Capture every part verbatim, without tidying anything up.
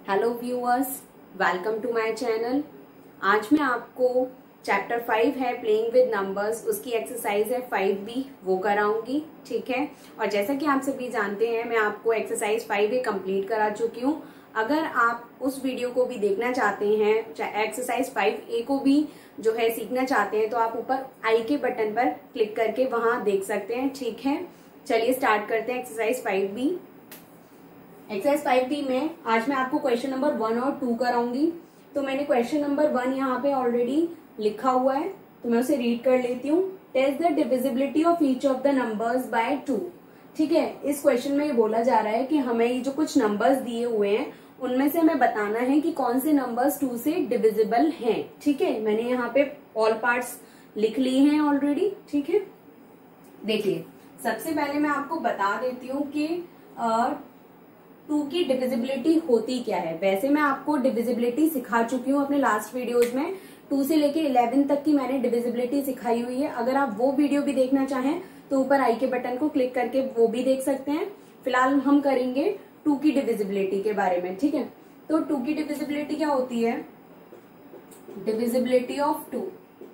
Hello viewers, welcome to my channel. आज मैं आपको चैप्टर फाइव है प्लेइंग विद नंबर्स, उसकी एक्सरसाइज है फाइव बी, वो कराऊंगी। ठीक है। और जैसा कि आप सभी जानते हैं, मैं आपको एक्सरसाइज फाइव ए कंप्लीट करा चुकी हूँ। अगर आप उस वीडियो को भी देखना चाहते हैं, एक्सरसाइज फाइव ए को भी जो है सीखना चाहते हैं, तो आप ऊपर आई के बटन पर क्लिक करके वहां देख सकते हैं। ठीक है, चलिए स्टार्ट करते हैं exercise five B. Exercise five B में आज मैं आपको क्वेश्चन नंबर वन और टू कराऊंगी। तो मैंने क्वेश्चन नंबर वन यहाँ पे ऑलरेडी लिखा हुआ है, तो मैं उसे रीड कर लेती हूँ। Test the divisibility of each of the numbers by two. ठीक है, इस क्वेश्चन में ये बोला जा रहा है कि हमें ये जो कुछ नंबर्स दिए हुए हैं उनमें से हमें बताना है कि कौन से नंबर्स टू से डिविजिबल हैं। ठीक है, मैंने यहाँ पे ऑल पार्ट्स लिख लिए हैं ऑलरेडी। ठीक है, देखिए सबसे पहले मैं आपको बता देती हूँ कि टू की डिविजिबिलिटी होती क्या है। वैसे मैं आपको डिविजिबिलिटी सिखा चुकी हूँ अपने लास्ट वीडियोज में। टू से लेके इलेवन तक की मैंने डिविजिबिलिटी सिखाई हुई है। अगर आप वो वीडियो भी देखना चाहें तो ऊपर आई के बटन को क्लिक करके वो भी देख सकते हैं। फिलहाल हम करेंगे टू की डिविजिबिलिटी के बारे में। ठीक है, तो टू की डिविजिबिलिटी क्या होती है? Divisibility of two,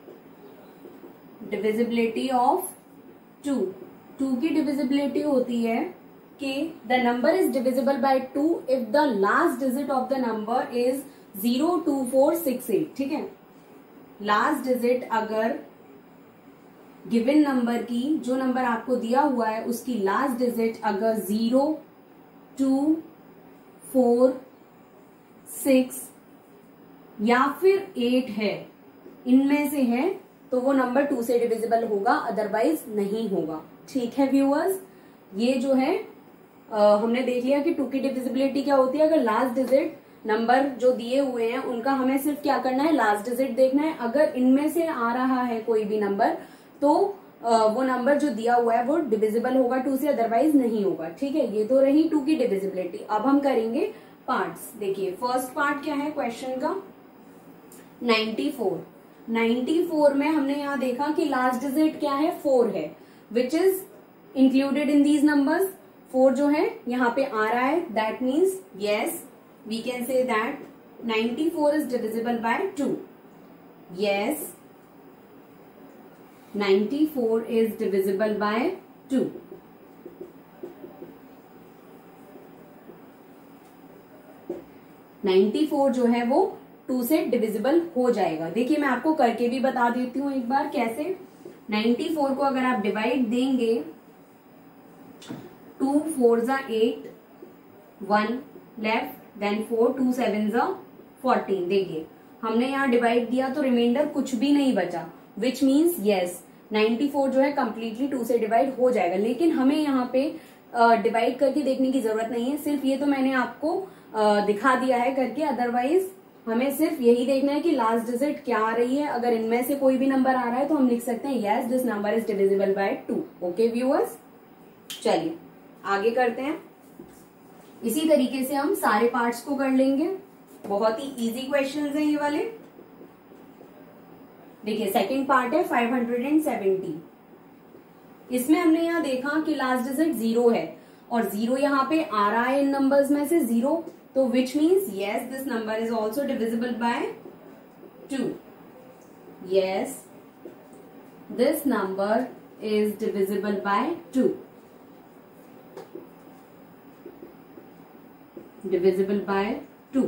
divisibility of two two की डिविजिबिलिटी होती है कि the number is divisible by two if the last digit of the number is zero two four six eight. ठीक है, लास्ट डिजिट अगर गिवन नंबर की, जो number आपको दिया हुआ है उसकी लास्ट डिजिट अगर जीरो टू फोर सिक्स या फिर एट है, इनमें से है, तो वो नंबर टू से डिविजिबल होगा, अदरवाइज नहीं होगा। ठीक है व्यूअर्स, ये जो है आ, हमने देख लिया कि टू की डिविजिबिलिटी क्या होती है। अगर लास्ट डिजिट नंबर जो दिए हुए हैं उनका हमें सिर्फ क्या करना है, लास्ट डिजिट देखना है। अगर इनमें से आ रहा है कोई भी नंबर तो आ, वो नंबर जो दिया हुआ है वो डिविजिबल होगा टू से, अदरवाइज नहीं होगा। ठीक है, ये तो रही टू की डिविजिबिलिटी। अब हम करेंगे पार्ट्स। देखिए फर्स्ट पार्ट क्या है क्वेश्चन का, नाइन्टी फोर। नाइन्टी फोर में हमने यहाँ देखा कि लास्ट डिजिट क्या है, फोर है, which is included in these numbers. Four जो है यहाँ पे आ रहा है, that means yes we can say that ninety four is divisible by two. Yes, ninety four is divisible by two. Ninety four जो है वो टू से डिविजिबल हो जाएगा। देखिए मैं आपको करके भी बता देती हूँ एक बार कैसे। नाइन्टी फोर को अगर आप डिवाइड देंगे, टू फोर जा eight, one left, then four, two seven जा फोर्टीन। देखिए हमने यहाँ डिवाइड दिया तो रिमाइंडर कुछ भी नहीं बचा, which means yes ninety four जो है कंप्लीटली टू से डिवाइड हो जाएगा। लेकिन हमें यहाँ पे डिवाइड करके देखने की जरूरत नहीं है, सिर्फ ये तो मैंने आपको uh, दिखा दिया है करके। अदरवाइज हमें सिर्फ यही देखना है कि लास्ट डिजिट क्या आ रही है। अगर इनमें से कोई भी नंबर आ रहा है तो हम लिख सकते हैं yes this number is divisible by two. Okay viewers, चलिए आगे करते हैं। इसी तरीके से हम सारे पार्ट्स को कर लेंगे। बहुत ही इजी क्वेश्चंस हैं ये वाले। देखिए सेकंड पार्ट है फाइव हंड्रेड सेवेंटी। इसमें हमने यहाँ देखा कि लास्ट डिजिट जीरो है और जीरो यहाँ पे आ रहा है इन नंबर्स में से जीरो, तो which means yes this number is also divisible by two. Yes this number is divisible by two, divisible by two.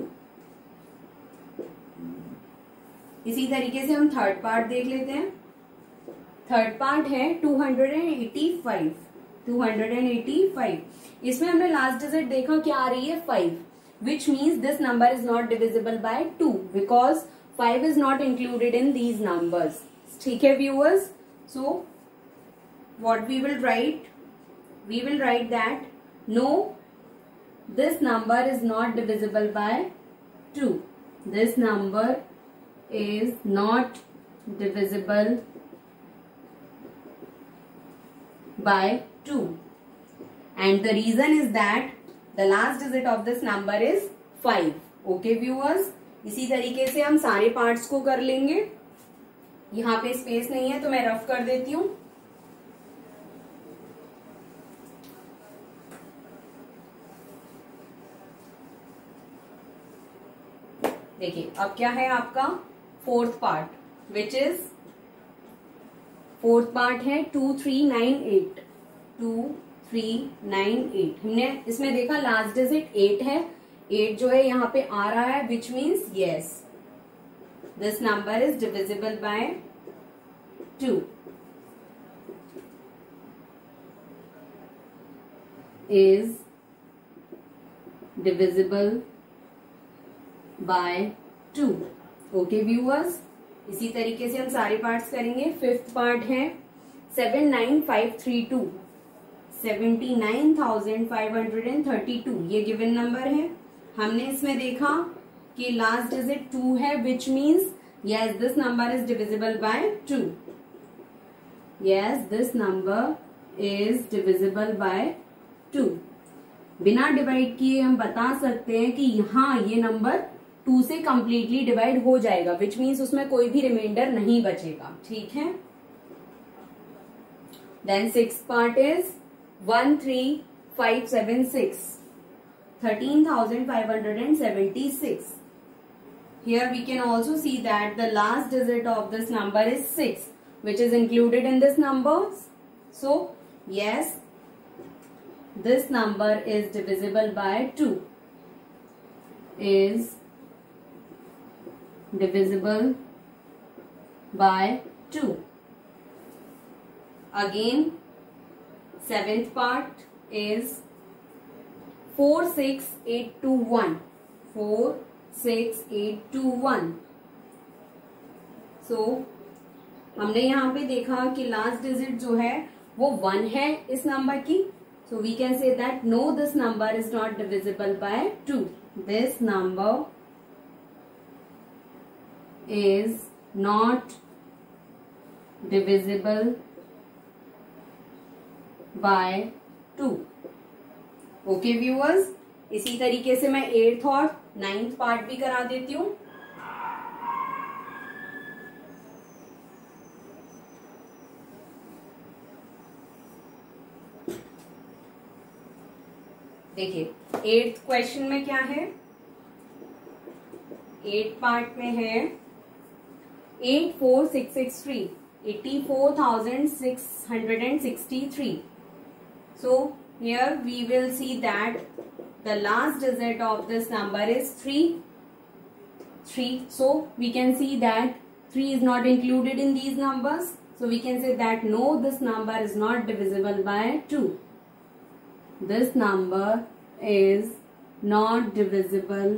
इसी तरीके से हम थर्ड पार्ट देख लेते हैं। थर्ड पार्ट है two hundred eighty five. Two hundred eighty five इसमें हमने लास्ट डिजिट देखा क्या आ रही है, five, which means this number is not divisible by two because five is not included in these numbers. ठीक है viewers, so what we will write, we will write that no this number is not divisible by two. This number is not divisible by two. And the reason is that the last digit of this number is five. Okay viewers, इसी तरीके से हम सारे parts को कर लेंगे। यहाँ पे स्पेस नहीं है तो मैं रफ कर देती हूँ। देखिए अब क्या है आपका fourth part, which is fourth part है two three nine eight, two three nine eight. हमने इसमें देखा लास्ट डिजिट एट है, एट जो है यहाँ पे आ रहा है, which means yes this number is divisible by two, is divisible by two. Okay viewers, इसी तरीके से हम सारे पार्ट्स करेंगे। फिफ्थ पार्ट है seven nine five three two, seventy nine thousand five hundred and thirty two, ये given number है। हमने इसमें देखा कि लास्ट डिजिट टू है, which means yes this number is divisible by two, yes this number is divisible by two. बिना divide किए हम बता सकते हैं कि यहाँ ये नंबर टू से कंप्लीटली डिवाइड हो जाएगा, विच मीन्स उसमें कोई भी रिमाइंडर नहीं बचेगा। ठीक है, then six part is one three five seven six, thirteen thousand five hundred and seventy six. Here we can also see that the last digit of this number is six, which is included in this number. So yes, this number is divisible by two, is divisible by two. Again, seventh part is four six eight two one, four six eight two one. So हमने यहाँ पे देखा कि last digit जो है वो one है इस नंबर की, so we can say that no, this number is not divisible by two. This number is not divisible by two. Okay viewers, इसी तरीके से मैं एट्थ और नाइन्थ पार्ट भी करा देती हूँ। देखिए एट्थ क्वेश्चन में क्या है, एट पार्ट में है eight four six six three, eighty four thousand six hundred and sixty three. So here we will see that the last digit of this number is three. three. So we can see that three is not included in these numbers. So we can say that no, this number is not divisible by two. This number is not divisible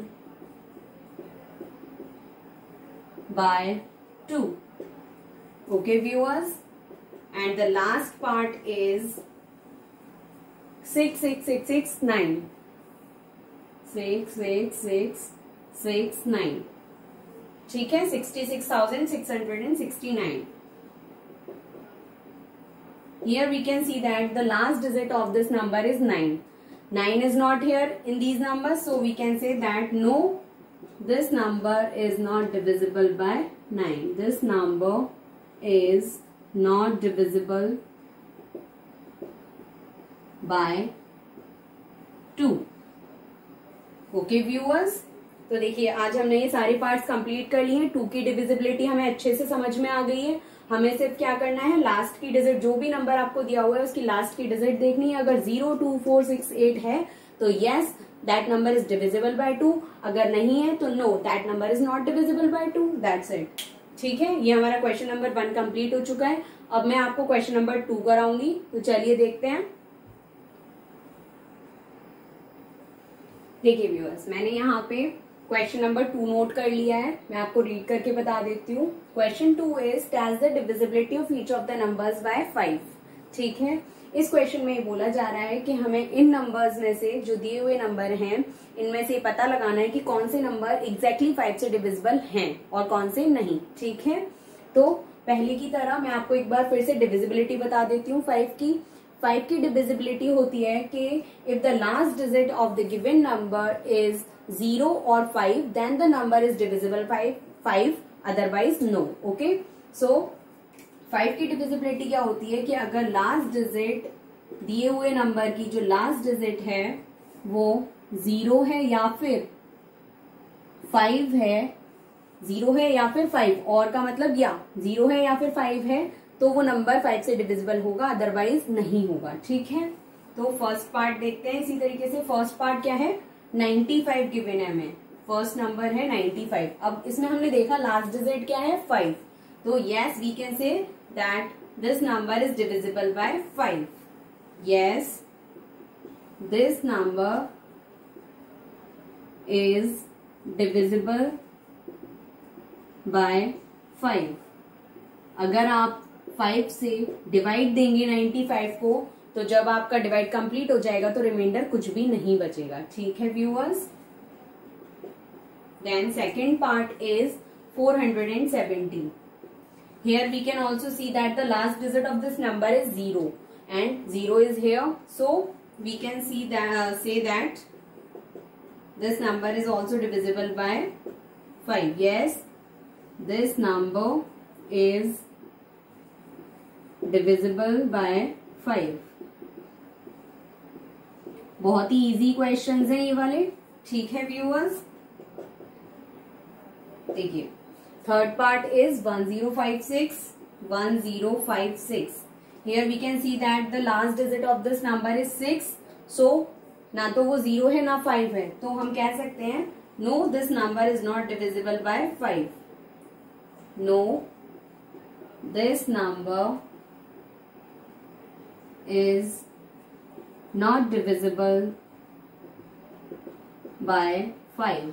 by two. Okay viewers, and the last part is six six six six nine, six six six six nine. ठीक है, sixty six thousand six hundred and sixty nine. Here we can see that the last digit of this number is nine. nine is not here in these numbers, so we can say that no, this number is not divisible by nine. This number is not divisible by two. Okay viewers, तो देखिए आज हमने ये सारे parts complete कर लिए हैं. To की डिविजिबिलिटी हमें अच्छे से समझ में आ गई है. हमें सिर्फ क्या करना है, लास्ट की डिजिट जो भी नंबर आपको दिया हुआ है उसकी लास्ट की डिजिट देखनी है. अगर zero two four six eight है तो yes that number is divisible by two. अगर नहीं है तो no, that number is not divisible by two. That's it. ठीक है, ये हमारा क्वेश्चन नंबर वन कंप्लीट हो चुका है. अब मैं आपको क्वेश्चन नंबर टू कराऊंगी, तो चलिए देखते हैं. देखिए व्यूअर्स, मैंने यहाँ पे क्वेश्चन नंबर टू नोट कर लिया है. मैं आपको रीड करके बता देती हूँ. Question two is tell the divisibility of each of the numbers by five. ठीक है, इस क्वेश्चन में बोला जा रहा है कि हमें इन नंबर्स में से जो दिए हुए नंबर हैं इनमें से पता लगाना है कि कौन से नंबर एग्जैक्टली फाइव से डिविजिबल हैं और कौन से नहीं. ठीक है, तो पहले की तरह मैं आपको एक बार फिर से डिविजिबिलिटी बता देती हूँ फाइव की. फाइव की डिविजिबिलिटी होती है कि if the last digit of the given number is zero और five, then the number is divisible by five, otherwise no. Okay, so five की डिविजिबिलिटी क्या होती है कि अगर लास्ट डिजिट दिए हुए नंबर की जो लास्ट डिजिट है वो जीरो है या फिर फाइव है, जीरो है या फिर फाइव, और का मतलब या जीरो है या फिर फाइव है तो वो नंबर फाइव से डिविजिबल होगा, अदरवाइज नहीं होगा। ठीक है, तो फर्स्ट पार्ट देखते हैं। इसी तरीके से फर्स्ट पार्ट क्या है, नाइन्टी फाइव गिवन है हमें, फर्स्ट नंबर है नाइन्टी फाइव। अब इसमें हमने देखा लास्ट डिजिट क्या है, फाइव, तो yes we can say that this number is divisible by five. Yes, this number is divisible by five. अगर आप फाइव से डिवाइड देंगे नाइन्टी फाइव को, तो जब आपका डिवाइड कंप्लीट हो जाएगा तो रिमाइंडर कुछ भी नहीं बचेगा। ठीक है viewers, then second part is four hundred seventy. Here we can also see that the last digit of this number is zero and zero is here, so we can see that uh, say that this number is also divisible by five. Yes, this number is divisible by five. बहुत ही easy questions हैं ये वाले। ठीक है viewers, देखिए third part is one zero five six, one zero five six. Here we can see that the last digit of this number is six, so ना तो वो जीरो है ना फाइव है, तो हम कह सकते हैं no this number is not divisible by five. No this number is not divisible by five.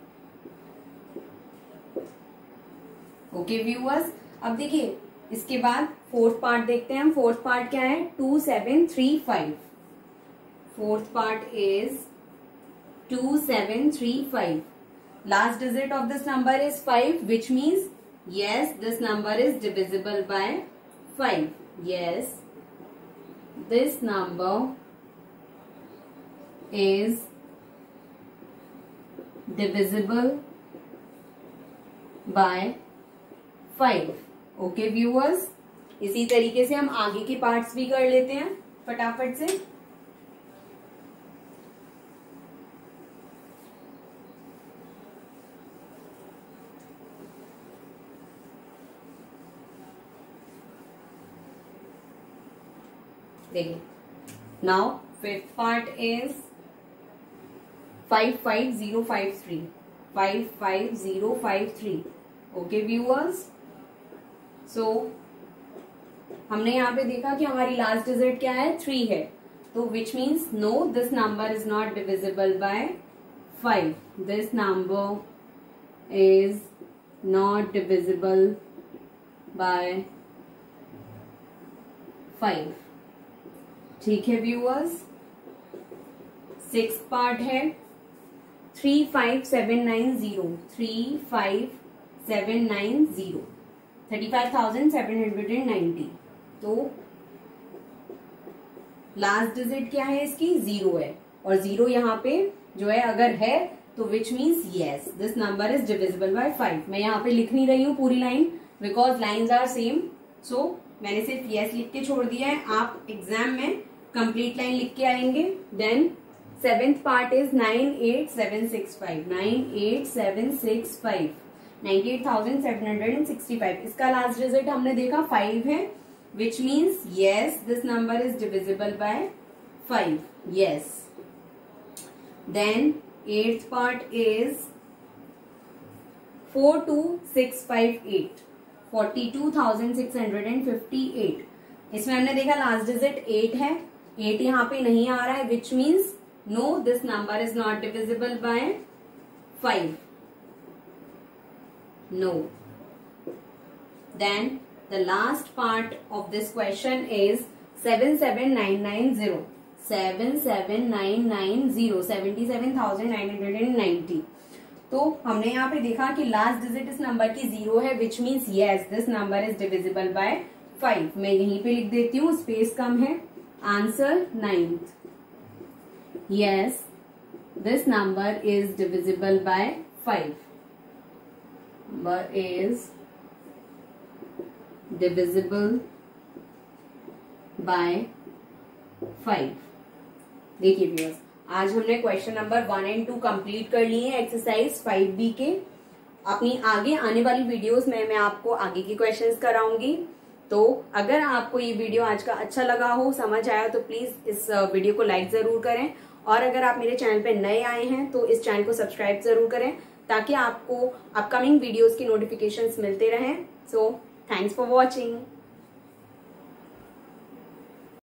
Okay viewers, अब देखिए इसके बाद फोर्थ पार्ट देखते हैं हम। फोर्थ पार्ट क्या है, two seven three five. Fourth part is two seven three five. Last digit of this number is five, which means yes this number is divisible by five. Yes, this number is divisible by five. Okay viewers, इसी तरीके से हम आगे के parts भी कर लेते हैं फटाफट से। देखिए now fifth part is five five zero five three, five five zero five three. Okay viewers, so so, हमने यहाँ पे देखा कि हमारी लास्ट डिजिट क्या है, थ्री है, तो which means no this number is not divisible by five. This number is not divisible by five. ठीक है व्यूअर्स, सिक्स पार्ट है three five seven nine zero, three five seven nine zero, thirty five thousand seven hundred and ninety. तो last digit क्या है इसकी, zero है, और zero यहाँ पे जो है अगर है तो which means yes this number is divisible by five. मैं यहाँ पे लिख नहीं रही हूँ पूरी line because lines are same, so मैंने सिर्फ यस लिख के छोड़ दिया है। आप एग्जाम में कंप्लीट लाइन लिख के आएंगे। Then seventh part is nine eight seven six five, nine eight seven six five, ninety eight thousand seven hundred and sixty five. इसका लास्ट डिजिट हमने देखा फाइव है, which means yes this number is divisible by five. Yes, then eighth part is four two six five eight, forty two thousand six hundred and fifty eight. इसमें हमने देखा last digit eight है, eight यहाँ पे नहीं आ रहा है, which means no this number is not divisible by five. No. Then the last part of this question is seven seven nine nine zero, seven seven nine nine zero, seventy seven thousand nine hundred and ninety। तो हमने यहाँ पे देखा कि last digit इस number की zero है, which means yes this number is divisible by five. मैं यहीं पे लिख देती हूँ, स्पेस कम है। Answer ninth, yes this number is divisible by five. Number is divisible by five. देखिए व्यूअर्स, आज हमने question number one and two complete कर लिए हैं एक्सरसाइज फाइव बी के। अपनी आगे आने वाली वीडियोस में मैं आपको आगे की क्वेश्चंस कराऊंगी। तो अगर आपको ये वीडियो आज का अच्छा लगा हो, समझ आया, तो प्लीज इस वीडियो को लाइक जरूर करें। और अगर आप मेरे चैनल पे नए आए हैं तो इस चैनल को सब्सक्राइब जरूर करें ताकि आपको अपकमिंग वीडियोस की नोटिफिकेशंस मिलते रहें। So thanks for watching.